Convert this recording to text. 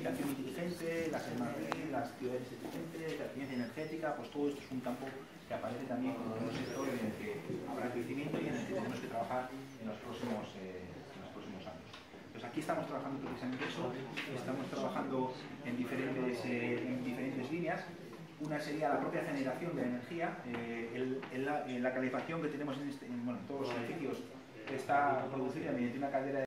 Ciudad inteligente, las Smart Grid, las ciudades inteligentes, la eficiencia energética, pues todo esto es un campo que aparece también como un sector en el que habrá crecimiento y en el que tenemos que trabajar en los próximos años. Pues aquí estamos trabajando precisamente eso, estamos trabajando en diferentes líneas. Una sería la propia generación de energía, la calefacción que tenemos en todos los edificios está producida mediante una caldera